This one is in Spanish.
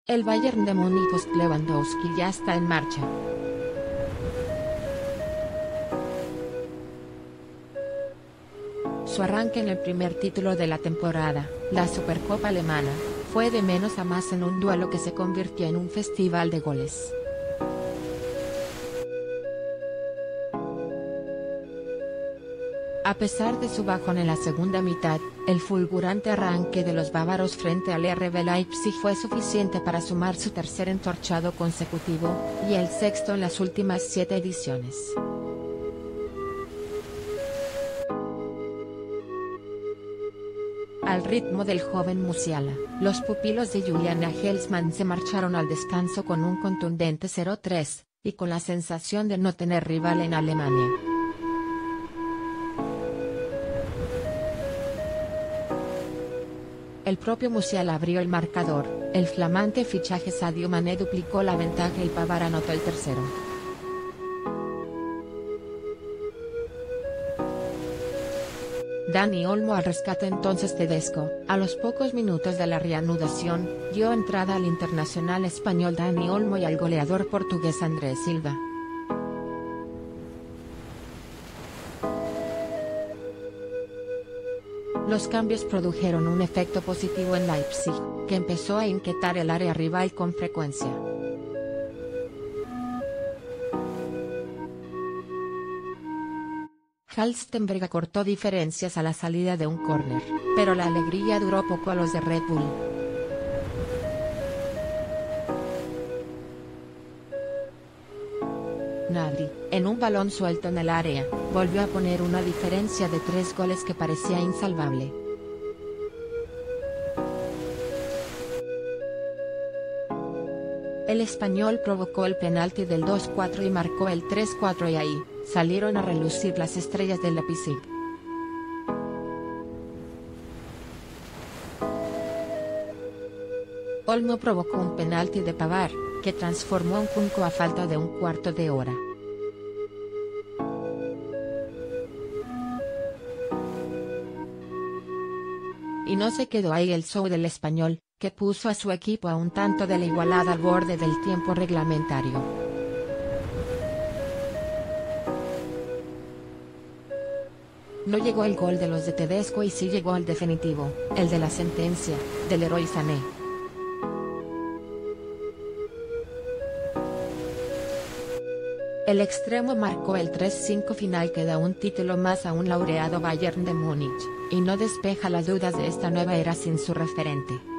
El Bayern de Múnich post-Lewandowski ya está en marcha. Su arranque en el primer título de la temporada, la Supercopa alemana, fue de menos a más en un duelo que se convirtió en un festival de goles. A pesar de su bajón en la segunda mitad, el fulgurante arranque de los bávaros frente al RB Leipzig fue suficiente para sumar su tercer entorchado consecutivo, y el sexto en las últimas 7 ediciones. Al ritmo del joven Musiala, los pupilos de Julian Nagelsmann se marcharon al descanso con un contundente 0-3, y con la sensación de no tener rival en Alemania. El propio Musiala abrió el marcador, el flamante fichaje Sadio Mané duplicó la ventaja y Pavard anotó el tercero. Dani Olmo al rescate. Entonces Tedesco, a los pocos minutos de la reanudación, dio entrada al internacional español Dani Olmo y al goleador portugués Andrés Silva. Los cambios produjeron un efecto positivo en Leipzig, que empezó a inquietar el área rival con frecuencia. Halstenberg acortó diferencias a la salida de un córner, pero la alegría duró poco a los de Red Bull. Gnabry, en un balón suelto en el área, volvió a poner una diferencia de 3 goles que parecía insalvable. El español provocó el penalti del 2-4 y marcó el 3-4 y ahí, salieron a relucir las estrellas del Leipzig. Olmo provocó un penalti de Pavard, que transformó un Kunku a falta de un cuarto de hora. Y no se quedó ahí el show del español, que puso a su equipo a un tanto de la igualada al borde del tiempo reglamentario. No llegó el gol de los de Tedesco y sí llegó el definitivo, el de la sentencia, del Leroy Sané. El extremo marcó el 3-5 final que da un título más a un laureado Bayern de Múnich, y no despeja las dudas de esta nueva era sin su referente.